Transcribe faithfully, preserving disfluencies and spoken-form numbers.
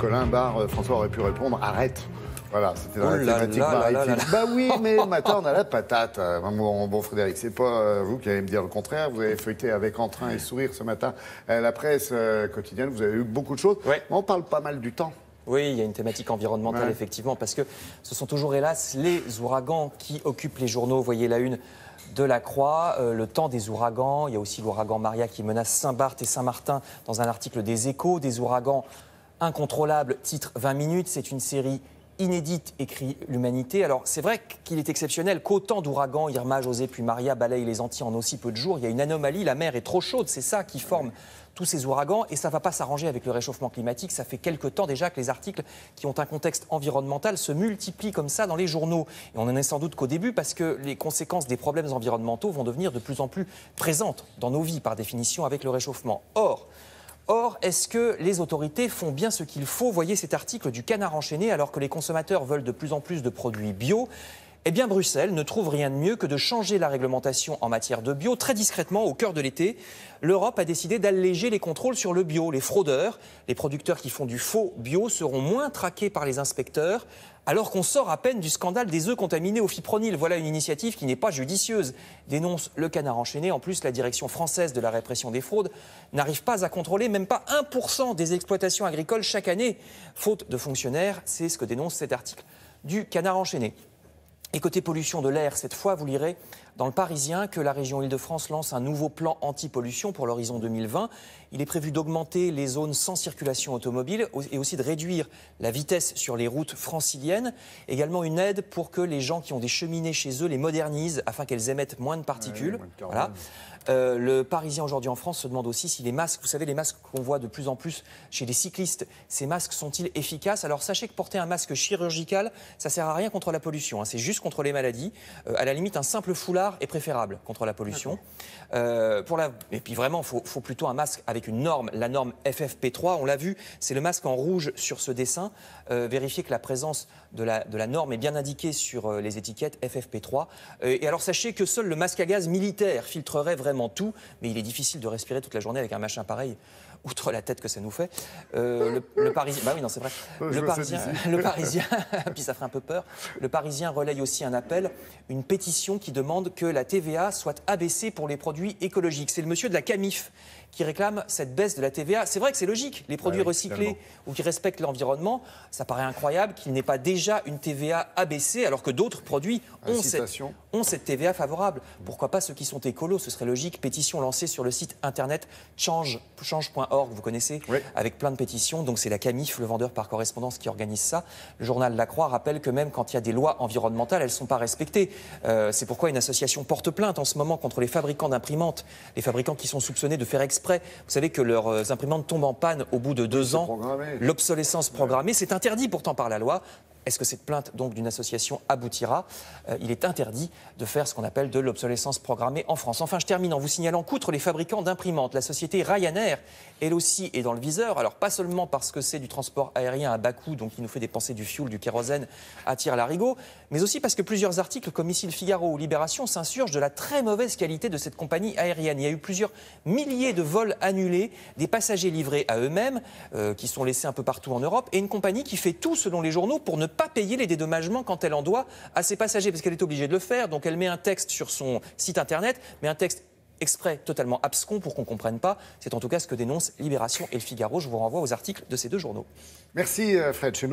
Colin Barre, François aurait pu répondre « Arrête !» Voilà, c'était dans oh la là thématique là maritime. là là là. Bah oui, mais le matin, on a la patate. Bon, bon Frédéric, c'est pas euh, vous qui allez me dire le contraire. Vous avez feuilleté avec entrain et sourire ce matin euh, la presse euh, quotidienne. Vous avez eu beaucoup de choses. Ouais. On parle pas mal du temps. Oui, il y a une thématique environnementale, ouais. effectivement, parce que ce sont toujours, hélas, les ouragans qui occupent les journaux. Vous voyez la une de la Croix, euh, le temps des ouragans. Il y a aussi l'ouragan Maria qui menace Saint-Barth et Saint-Martin dans un article des Échos. Des ouragans incontrôlables, titre vingt minutes. C'est une série inédite, écrit l'Humanité. Alors, c'est vrai qu'il est exceptionnel qu'autant d'ouragans, Irma, José puis Maria, balayent les Antilles en aussi peu de jours. Il y a une anomalie, la mer est trop chaude, c'est ça qui forme tous ces ouragans, et ça ne va pas s'arranger avec le réchauffement climatique. Ça fait quelque temps déjà que les articles qui ont un contexte environnemental se multiplient comme ça dans les journaux. Et on en est sans doute qu'au début, parce que les conséquences des problèmes environnementaux vont devenir de plus en plus présentes dans nos vies, par définition, avec le réchauffement. Or, Or, est-ce que les autorités font bien ce qu'il faut? Voyez cet article du Canard enchaîné, alors que les consommateurs veulent de plus en plus de produits bio. Eh bien, Bruxelles ne trouve rien de mieux que de changer la réglementation en matière de bio. Très discrètement, au cœur de l'été, l'Europe a décidé d'alléger les contrôles sur le bio. Les fraudeurs, les producteurs qui font du faux bio seront moins traqués par les inspecteurs, alors qu'on sort à peine du scandale des œufs contaminés au fipronil. Voilà une initiative qui n'est pas judicieuse, dénonce le Canard enchaîné. En plus, la direction française de la répression des fraudes n'arrive pas à contrôler même pas un pour cent des exploitations agricoles chaque année. Faute de fonctionnaires, c'est ce que dénonce cet article du Canard enchaîné. Et côté pollution de l'air, cette fois, vous lirez dans le Parisien que la région Île-de-France lance un nouveau plan anti-pollution pour l'horizon deux mille vingt. Il est prévu d'augmenter les zones sans circulation automobile et aussi de réduire la vitesse sur les routes franciliennes. Également une aide pour que les gens qui ont des cheminées chez eux les modernisent afin qu'elles émettent moins de particules. Ouais, voilà. Euh, le Parisien aujourd'hui en France se demande aussi si les masques, vous savez, les masques qu'on voit de plus en plus chez les cyclistes, ces masques sont-ils efficaces? Alors sachez que porter un masque chirurgical, ça ne sert à rien contre la pollution, hein, c'est juste contre les maladies. Euh, à la limite, un simple foulard est préférable contre la pollution. Euh, pour la... Et puis vraiment, il faut, faut plutôt un masque avec une norme, la norme F F P trois, on l'a vu, c'est le masque en rouge sur ce dessin. Euh, vérifiez que la présence de la, de la norme est bien indiquée sur euh, les étiquettes F F P trois. Euh, et alors sachez que seul le masque à gaz militaire filtrerait vraiment tout, mais il est difficile de respirer toute la journée avec un machin pareil, outre la tête que ça nous fait. Euh, le, le Parisien, bah oui, non, c'est vrai. Le Parisien, le Parisien, puis ça ferait un peu peur. Le Parisien relaye aussi un appel, une pétition qui demande que la T V A soit abaissée pour les produits écologiques. C'est le monsieur de la Camif qui réclame cette baisse de la T V A. C'est vrai que c'est logique. Les produits ah oui, recyclés tellement. Ou qui respectent l'environnement, ça paraît incroyable qu'il n'ait pas déjà une T V A abaissée alors que d'autres produits ont cette, ont cette T V A favorable. Pourquoi pas ceux qui sont écolos? Ce serait logique. Pétition lancée sur le site internet change point org, vous connaissez, oui. Avec plein de pétitions. Donc c'est la Camif, le vendeur par correspondance, qui organise ça. Le journal La Croix rappelle que même quand il y a des lois environnementales, elles ne sont pas respectées. Euh, c'est pourquoi une association porte plainte en ce moment contre les fabricants d'imprimantes, les fabricants qui sont soupçonnés de faire exprès. Vous savez que leurs imprimantes tombent en panne au bout de deux ans. L'obsolescence programmée, c'est interdit pourtant par la loi. Est-ce que cette plainte donc d'une association aboutira? euh, Il est interdit de faire ce qu'on appelle de l'obsolescence programmée en France. Enfin, je termine en vous signalant qu'outre les fabricants d'imprimantes, la société Ryanair, elle aussi, est dans le viseur. Alors, pas seulement parce que c'est du transport aérien à bas coût, donc il nous fait dépenser du fioul, du kérosène à tire-larigot, mais aussi parce que plusieurs articles, comme ici le Figaro ou Libération, s'insurgent de la très mauvaise qualité de cette compagnie aérienne. Il y a eu plusieurs milliers de vols annulés, des passagers livrés à eux-mêmes, euh, qui sont laissés un peu partout en Europe, et une compagnie qui fait tout, selon les journaux, pour ne pas payer les dédommagements quand elle en doit à ses passagers, parce qu'elle est obligée de le faire. Donc elle met un texte sur son site internet, mais un texte exprès totalement abscon pour qu'on ne comprenne pas. C'est en tout cas ce que dénoncent Libération et le Figaro. Je vous renvoie aux articles de ces deux journaux. Merci Fred.